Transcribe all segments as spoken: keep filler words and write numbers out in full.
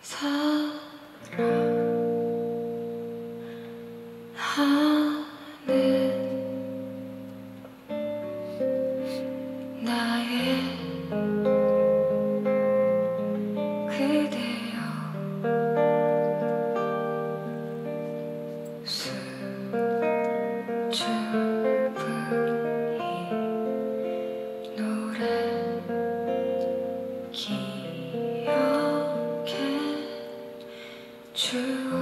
사랑하는 나의 그대여 수줍은 이 노래 기억해 주오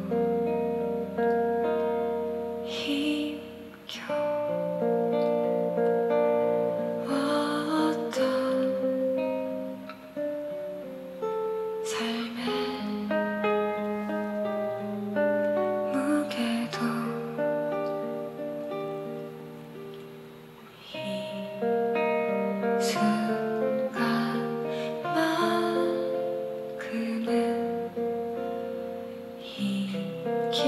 힘겨웠던 삶의 무게도 이 순간만큼은 이길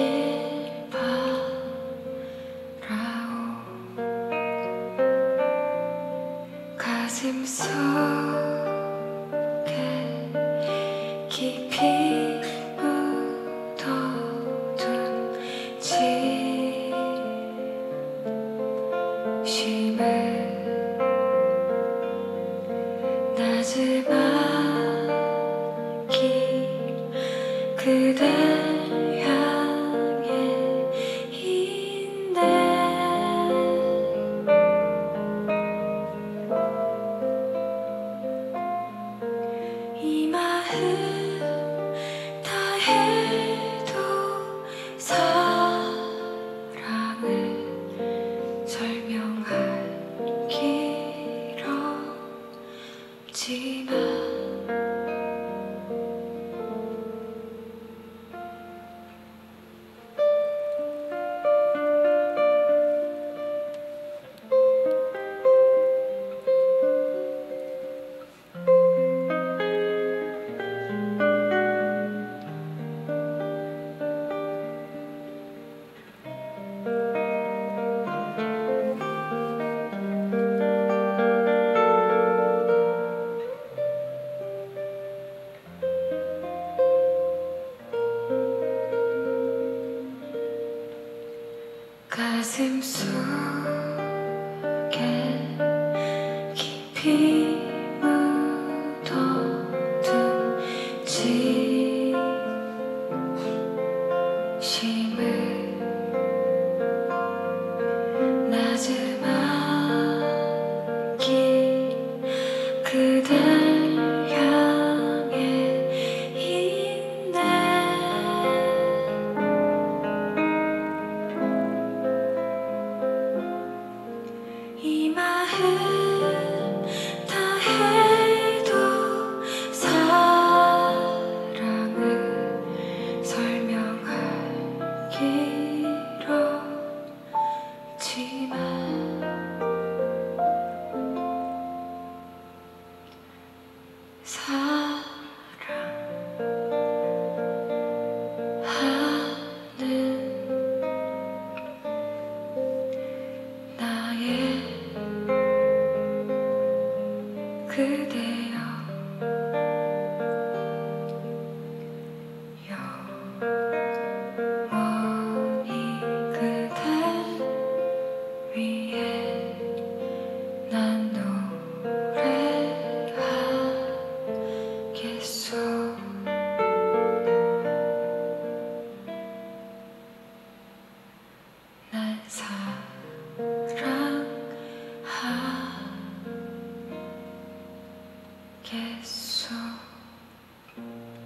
바라오. 가슴 속에 깊이 묻어둔 진심을 나지막히 그댈 향해 있네. 이 마음 다해도 사랑을 설명하기 어렵지만 가슴 속에 깊이 묻어둔 진심을 나지막히 그댈 향해 있네. 이 마음 다해도 사랑을 설명하기 어렵지만 사랑하는 나의 그대여 영원히 그대 위해 난 노래하겠소. 날 사랑하겠소.